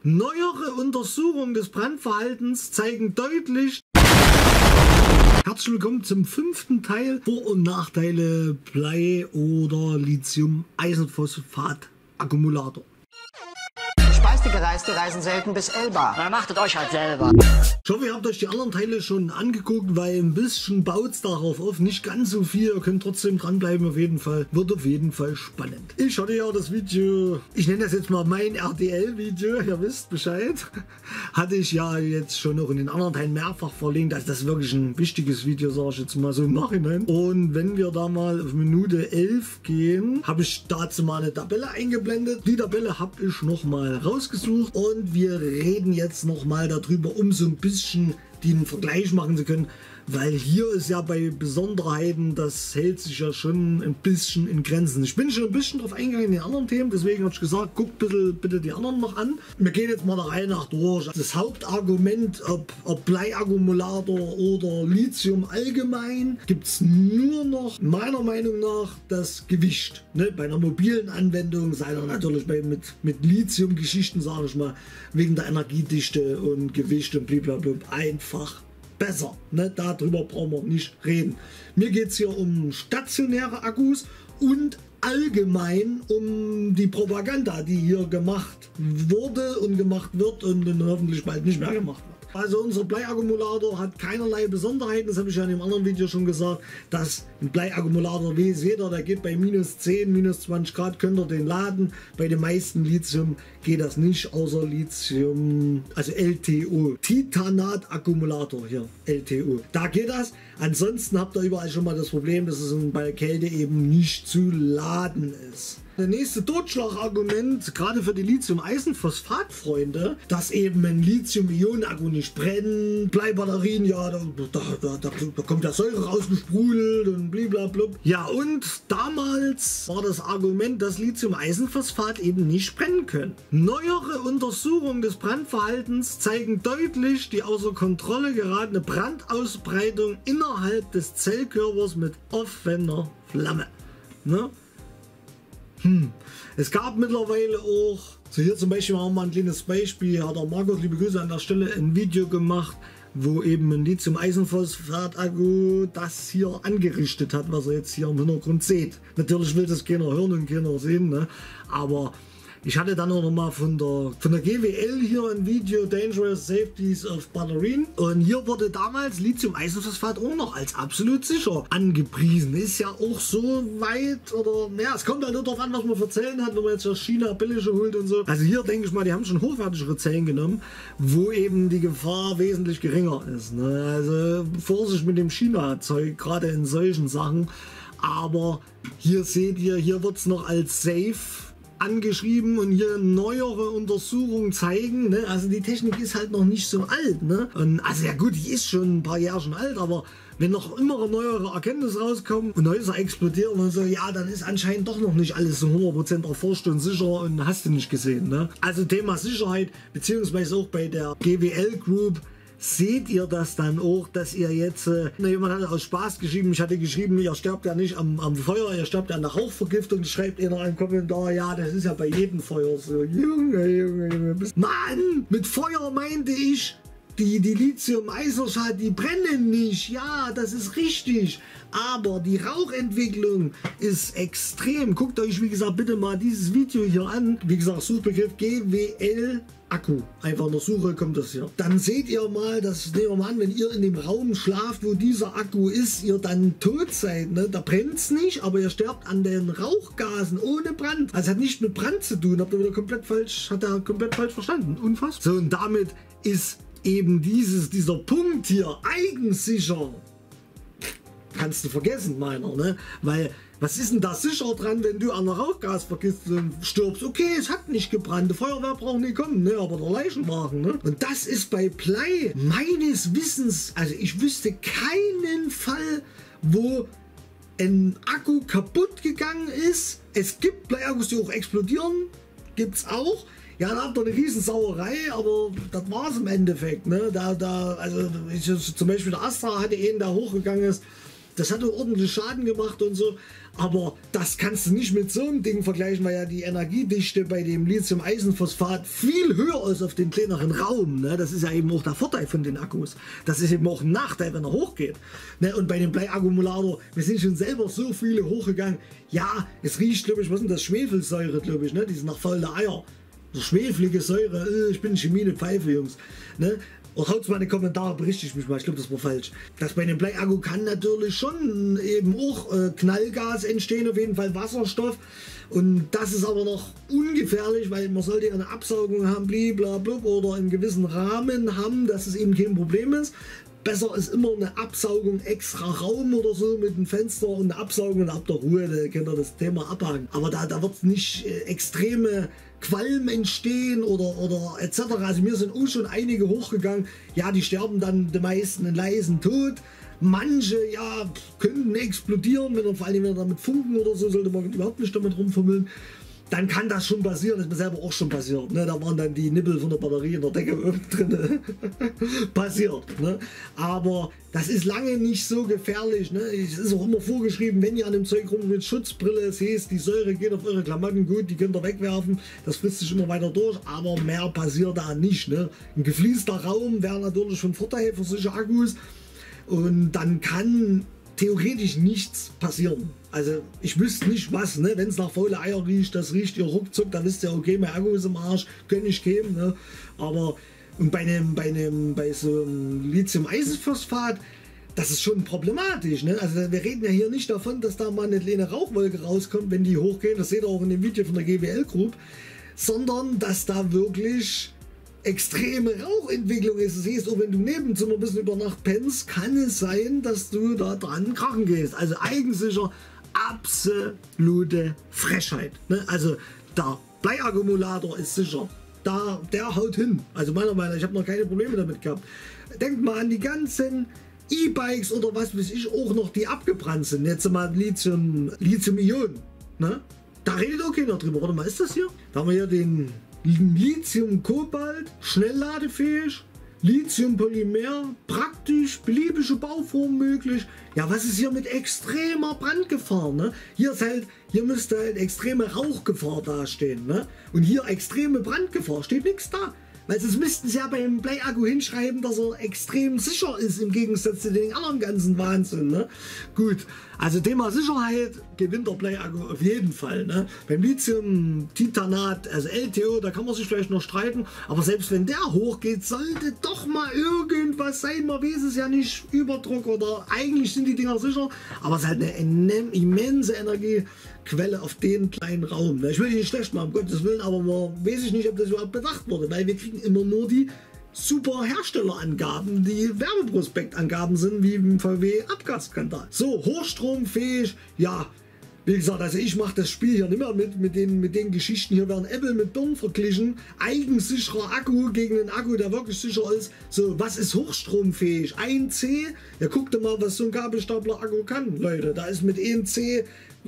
Neuere Untersuchungen des Brandverhaltens zeigen deutlich. Herzlich willkommen zum 5. Teil Vor- und Nachteile Blei- oder Lithium-Eisenphosphat-Akkumulator. Die Gereiste reisen selten bis Elba. Na, machtet euch halt selber. Ich hoffe, ihr habt euch die anderen Teile schon angeguckt, weil ein bisschen baut es darauf auf. Nicht ganz so viel, ihr könnt trotzdem dranbleiben auf jeden Fall. Wird auf jeden Fall spannend. Ich hatte ja das Video, ich nenne das jetzt mal mein RTL-Video, ihr wisst Bescheid. Hatte ich ja jetzt schon noch in den anderen Teilen mehrfach verlinkt. Also das ist wirklich ein wichtiges Video, sage ich jetzt mal so im Nachhinein. Und wenn wir da mal auf Minute 11 gehen, habe ich dazu mal eine Tabelle eingeblendet. Die Tabelle habe ich nochmal rausgesucht. Und wir reden jetzt noch mal darüber, um so ein bisschen den Vergleich machen zu können, weil hier ist ja bei Besonderheiten, das hält sich ja schon ein bisschen in Grenzen. Ich bin schon ein bisschen drauf eingegangen in den anderen Themen, deswegen habe ich gesagt, guckt bitte die anderen noch an. Wir gehen jetzt mal der Reihe nach durch. Das Hauptargument, ob Bleiakkumulator oder Lithium allgemein, gibt es nur noch meiner Meinung nach das Gewicht. Ne? Bei einer mobilen Anwendung, sei dann natürlich mit Lithium-Geschichten, sage ich mal, wegen der Energiedichte und Gewicht und blablabla, einfach besser. Ne? Darüber brauchen wir nicht reden. Mir geht es hier um stationäre Akkus und allgemein um die Propaganda, die hier gemacht wurde und gemacht wird und dann hoffentlich bald nicht mehr gemacht wird. Also unser Bleiakkumulator hat keinerlei Besonderheiten, das habe ich ja in dem anderen Video schon gesagt, dass ein Bleiakkumulator, wie es jeder, der geht bei minus 10, minus 20 Grad, könnt ihr den laden. Bei den meisten Lithium geht das nicht, außer Lithium, also LTO, Titanat-Akkumulator hier, LTO. Da geht das. Ansonsten habt ihr überall schon mal das Problem, dass es bei Kälte eben nicht zu laden ist. Das nächste Totschlagargument, gerade für die Lithium-Eisenphosphat-Freunde, dass eben ein Lithium-Ionen-Akku nicht brennt, Bleibatterien, ja, da kommt ja Säure rausgesprudelt und blablabla. Ja, und damals war das Argument, dass Lithium-Eisenphosphat eben nicht brennen können. Neuere Untersuchungen des Brandverhaltens zeigen deutlich die außer Kontrolle geratene Brandausbreitung innerhalb des Zellkörpers mit offener Flamme. Ne? Es gab mittlerweile auch, so hier zum Beispiel auch mal ein kleines Beispiel, hat der Markus, liebe Grüße an der Stelle, ein Video gemacht, wo eben ein Lithium-Eisenphosphat-Akku das hier angerichtet hat, was ihr jetzt hier im Hintergrund seht. Natürlich will das keiner hören und keiner sehen, ne? Aber ich hatte dann auch noch mal von der GWL hier ein Video, Dangerous Safeties of Batterien. Und hier wurde damals Lithium-Eisenphosphat auch noch als absolut sicher angepriesen. Ist ja auch so weit, oder ja, es kommt halt nur darauf an, was man für Zellen hat, wenn man jetzt aus China billige holt und so. Also hier denke ich mal, die haben schon hochwertigere Zellen genommen, wo eben die Gefahr wesentlich geringer ist. Ne? Also Vorsicht mit dem China-Zeug, gerade in solchen Sachen. Aber hier seht ihr, hier wird es noch als safe angeschrieben und hier neuere Untersuchungen zeigen, ne? Also die Technik ist halt noch nicht so alt, ne? Und also ja gut, die ist schon ein paar Jahre schon alt, aber wenn noch immer neuere Erkenntnisse rauskommen und Häuser explodieren und so, ja, dann ist anscheinend doch noch nicht alles so 100% erforscht und sicher und hast du nicht gesehen, ne? Also Thema Sicherheit, beziehungsweise auch bei der GWL Group, seht ihr das dann auch, dass ihr jetzt, jemand hat aus Spaß geschrieben, ich hatte geschrieben, ihr sterbt ja nicht am Feuer, ihr sterbt ja an der Rauchvergiftung, schreibt ihr noch einen Kommentar, ja, das ist ja bei jedem Feuer so. Junge, Mann, mit Feuer meinte ich, die Lithium-Eisenphosphat, die brennen nicht, ja, das ist richtig, aber die Rauchentwicklung ist extrem. Guckt euch, wie gesagt, bitte mal dieses Video hier an, wie gesagt, Suchbegriff GWL Akku. Einfach in der Suche kommt das hier. Dann seht ihr mal, das nehmen wir mal an, wenn ihr in dem Raum schlaft, wo dieser Akku ist, ihr dann tot seid. Ne? Da brennt es nicht, aber ihr sterbt an den Rauchgasen ohne Brand. Also hat nicht mit Brand zu tun. Habt ihr wieder komplett falsch verstanden. Unfassbar. So, und damit ist eben dieser Punkt hier eigensicher. Kannst du vergessen, meiner, ne? Weil, was ist denn da sicher dran, wenn du an der Rauchgasvergiftung stirbst? Okay, es hat nicht gebrannt, die Feuerwehr braucht nicht kommen, ne? Aber der Leichenwagen, ne? Und das ist bei Blei meines Wissens, also ich wüsste keinen Fall, wo ein Akku kaputt gegangen ist. Es gibt Bleiakkus, die auch explodieren, gibt es auch. Ja, da habt ihr eine riesen Sauerei, aber das war es im Endeffekt. Ne? Also zum Beispiel der Astra hatte einen, der hochgegangen ist, Das hat auch ordentlich Schaden gemacht und so. Aber das kannst du nicht mit so einem Ding vergleichen, weil ja die Energiedichte bei dem Lithium-Eisenphosphat viel höher ist auf den kleineren Raum. Ne? Das ist ja eben auch der Vorteil von den Akkus. Das ist eben auch ein Nachteil, wenn er hochgeht. Ne? Und bei dem Bleiakkumulator, wir sind schon selber so viele hochgegangen. Ja, es riecht, glaube ich, was ist denn das? Schwefelsäure, glaube ich, ne? Die sind nach faule Eier. So schwefelige Säure. Ich bin Chemie, eine Pfeife, Jungs. Ne? Oder haut mal in die Kommentare, berichte ich mich mal, ich glaube, das war falsch. Das bei einem Bleiakku kann natürlich schon eben auch Knallgas entstehen, auf jeden Fall Wasserstoff. Und das ist aber noch ungefährlich, weil man sollte eine Absaugung haben, blablabla, oder einen gewissen Rahmen haben, dass es eben kein Problem ist. Besser ist immer eine Absaugung extra Raum oder so mit einem Fenster und eine Absaugung und habt ihr Ruhe, da könnt ihr das Thema abhaken. Aber da wird nicht extreme Qualm entstehen oder etc. Also mir sind auch schon einige hochgegangen. Ja, die sterben dann die meisten einen leisen Tod. Manche, ja, könnten explodieren, vor allem wenn er damit funken oder so, sollte man überhaupt nicht damit rumfummeln. Dann kann das schon passieren, das ist mir selber auch schon passiert. Ne? Da waren dann die Nippel von der Batterie in der Decke drin. Passiert. Ne? Aber das ist lange nicht so gefährlich. Ne? Es ist auch immer vorgeschrieben, wenn ihr an dem Zeug rum mit Schutzbrille seht, die Säure geht auf eure Klamotten, gut, die könnt ihr wegwerfen. Das frisst sich immer weiter durch, aber mehr passiert da nicht. Ne? Ein gefließter Raum wäre natürlich von Vorteil für solche Akkus. Und dann kann theoretisch nichts passieren. Also ich wüsste nicht was, ne? Wenn es nach faule Eier riecht, das riecht ihr ruckzuck, dann wisst ihr, okay, mein Akku ist im Arsch, kann ich geben. Ne? Aber und bei so einem Lithium-Eisenphosphat, das ist schon problematisch. Ne? Also wir reden ja hier nicht davon, dass da mal eine kleine Rauchwolke rauskommt, wenn die hochgehen, das seht ihr auch in dem Video von der GWL Group, sondern dass da wirklich extreme Rauchentwicklung ist. Du siehst, auch wenn du neben Zimmer ein bisschen über Nacht pennst, kann es sein, dass du da dran krachen gehst. Also eigensicher, absolute Frechheit. Ne? Also der Bleiakkumulator ist sicher. Der haut hin. Also meiner Meinung nach, ich habe noch keine Probleme damit gehabt. Denkt mal an die ganzen E-Bikes oder was weiß ich auch noch, die abgebrannt sind. Jetzt mal Lithium-Ionen. Ne? Da redet auch keiner drüber. Warte mal, ist das hier? Da haben wir hier den Lithium-Kobalt, schnellladefähig, Lithium-Polymer, praktisch, beliebige Bauform möglich. Ja, was ist hier mit extremer Brandgefahr? Ne? Hier müsste halt extreme Rauchgefahr dastehen. Ne? Und hier extreme Brandgefahr, steht nichts da. Weil sonst müssten sie ja beim Bleiakku hinschreiben, dass er extrem sicher ist im Gegensatz zu den anderen ganzen Wahnsinn. Ne? Gut, also Thema Sicherheit gewinnt der Bleiakku auf jeden Fall. Ne? Beim Lithium-Titanat, also LTO, da kann man sich vielleicht noch streiten, aber selbst wenn der hochgeht, sollte doch mal irgendwas sein. Man weiß es ja nicht, Überdruck oder eigentlich sind die Dinger sicher, aber es ist halt eine immense Energiequelle auf den kleinen Raum. Ich will die nicht schlecht machen, um Gottes Willen, aber man weiß ich nicht, ob das überhaupt bedacht wurde, weil wir kriegen immer nur die super Herstellerangaben, die Werbeprospektangaben sind, wie im VW-Abgasskandal. So, hochstromfähig, ja, wie gesagt, also ich mache das Spiel hier nicht mehr mit den Geschichten. Hier werden Äpfel mit Birnen verglichen. Eigensicherer Akku gegen einen Akku, der wirklich sicher ist. So, was ist hochstromfähig? 1C? Ja, guckt mal, was so ein Gabelstapler-Akku kann, Leute. Da ist mit 1C...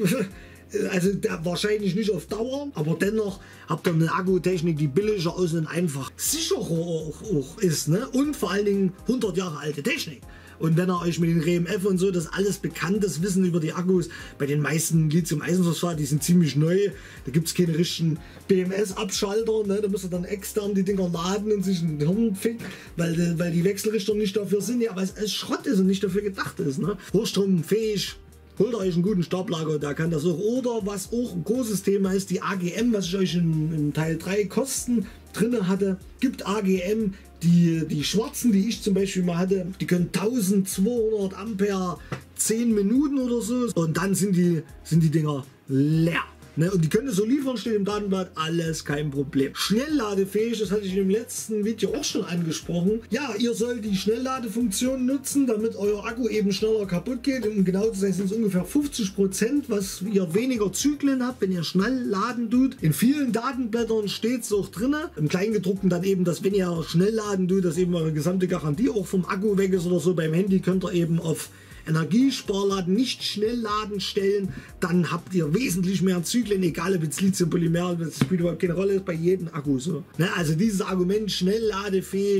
Also wahrscheinlich nicht auf Dauer, aber dennoch habt ihr eine Akkutechnik, die billiger ist und einfach sicherer auch ist. Ne? Und vor allen Dingen 100 Jahre alte Technik. Und wenn ihr euch mit den RMF und so, das alles bekanntes Wissen über die Akkus, bei den meisten Lithium-Eisenphosphat, die sind ziemlich neu, da gibt es keine richtigen BMS-Abschalter, ne? Da müsst ihr dann extern die Dinger laden und sich ein Hirn ficken, weil die Wechselrichter nicht dafür sind, ja, weil es Schrott ist und nicht dafür gedacht ist. Ne? Hochstromfähig. Holt euch einen guten Stablager, da kann das auch. Oder was auch ein großes Thema ist, die AGM, was ich euch in Teil 3 Kosten drin hatte, gibt AGM, die schwarzen, die ich zum Beispiel mal hatte, die können 1200 Ampere 10 Minuten oder so und dann sind die Dinger leer. Ne, und die können so liefern, steht im Datenblatt, alles kein Problem. Schnellladefähig, das hatte ich im letzten Video auch schon angesprochen. Ja, ihr sollt die Schnellladefunktion nutzen, damit euer Akku eben schneller kaputt geht. Und genau zu sein sind es ungefähr 50%, was ihr weniger Zyklen habt, wenn ihr schnell laden tut. In vielen Datenblättern steht es auch drin. Im Kleingedruckten dann eben, dass wenn ihr schnell laden tut, dass eben eure gesamte Garantie auch vom Akku weg ist oder so. Beim Handy könnt ihr eben auf Energiesparladen, nicht Schnellladen stellen, dann habt ihr wesentlich mehr Zyklen, egal ob jetzt Lithium-Polymer, das spielt überhaupt keine Rolle, ist bei jedem Akku so. Ne, also dieses Argument, schnellladefähig,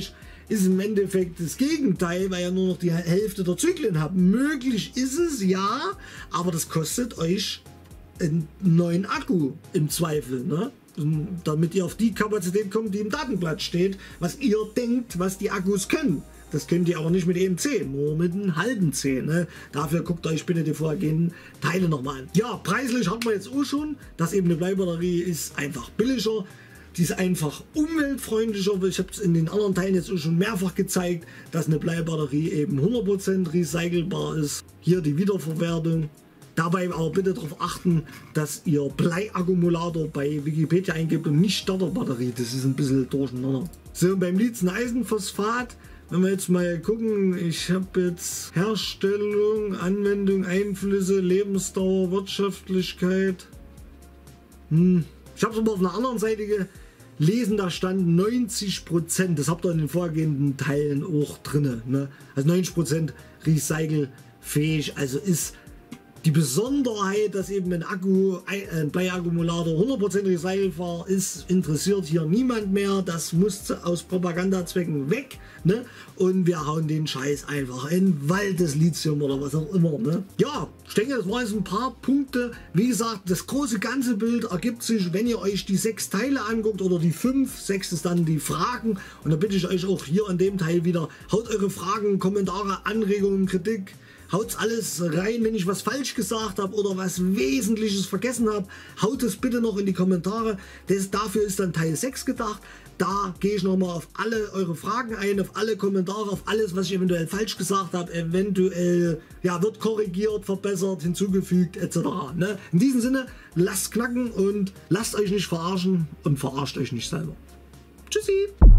ist im Endeffekt das Gegenteil, weil ihr nur noch die Hälfte der Zyklen habt. Möglich ist es, ja, aber das kostet euch einen neuen Akku im Zweifel, ne? Damit ihr auf die Kapazität kommt, die im Datenblatt steht, was ihr denkt, was die Akkus können. Das könnt ihr aber nicht mit EMC, nur mit einem halben C. Ne? Dafür guckt euch bitte die vorhergehenden Teile nochmal an. Ja, preislich hat man jetzt auch schon, dass eben eine Bleibatterie ist einfach billiger. Die ist einfach umweltfreundlicher. Ich habe es in den anderen Teilen jetzt auch schon mehrfach gezeigt, dass eine Bleibatterie eben 100% recycelbar ist. Hier die Wiederverwertung. Dabei aber bitte darauf achten, dass ihr Bleiakkumulator bei Wikipedia eingibt und nicht Starterbatterie. Das ist ein bisschen durcheinander. So, beim Lithium-Eisenphosphat, wenn wir jetzt mal gucken, ich habe jetzt Herstellung, Anwendung, Einflüsse, Lebensdauer, Wirtschaftlichkeit. Ich habe es aber auf einer anderen Seite gelesen, da stand 90%. Das habt ihr in den vorgehenden Teilen auch drin. Ne? Also 90% recycelfähig, also ist die Besonderheit, dass eben ein Bleiakkumulator 100% recycelbar ist, interessiert hier niemand mehr. Das musste aus Propagandazwecken weg. Ne? Und wir hauen den Scheiß einfach in Wald, das Lithium oder was auch immer. Ne? Ja, ich denke, das waren jetzt ein paar Punkte. Wie gesagt, das große ganze Bild ergibt sich, wenn ihr euch die 6 Teile anguckt oder die 5. 6 ist dann die Fragen. Und da bitte ich euch auch hier an dem Teil wieder, haut eure Fragen, Kommentare, Anregungen, Kritik. Haut's alles rein, wenn ich was falsch gesagt habe oder was Wesentliches vergessen habe. Haut es bitte noch in die Kommentare. Dafür ist dann Teil 6 gedacht. Da gehe ich nochmal auf alle eure Fragen ein, auf alle Kommentare, auf alles, was ich eventuell falsch gesagt habe. Eventuell ja, wird korrigiert, verbessert, hinzugefügt etc. Ne? In diesem Sinne, lasst knacken und lasst euch nicht verarschen und verarscht euch nicht selber. Tschüssi!